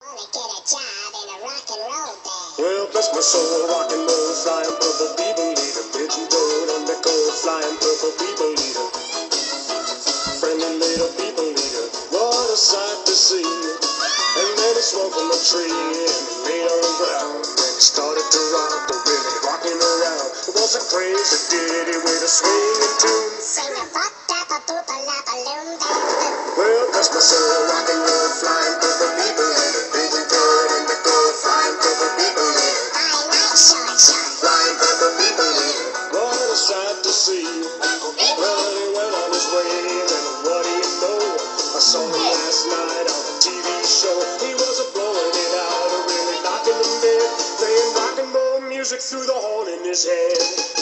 Wanna get a job in a rock and roll band. Well, bless my soul, rock and roll, flying purple people leader, pigeon toed on the cold, flying purple people leader, friendly little people leader. What a sight to see! And then he swung from a tree and he laid on the ground. Then he started to rock, but really rocking around. It was a crazy ditty with a swinging tune. Sing a bop dap a boop a lap a loom bam. Well, bless my soul, rock and roll, flying purple people leader, pigeon toed on the cold, flying purple people leader. Fine night, short short. Flying purple people leader. What a sight to see. Well, he went on his way, and what do you know? I saw him last night on a TV show. He was a blowing it out, really knocking them dead, playing rock and roll music through the horn in his head.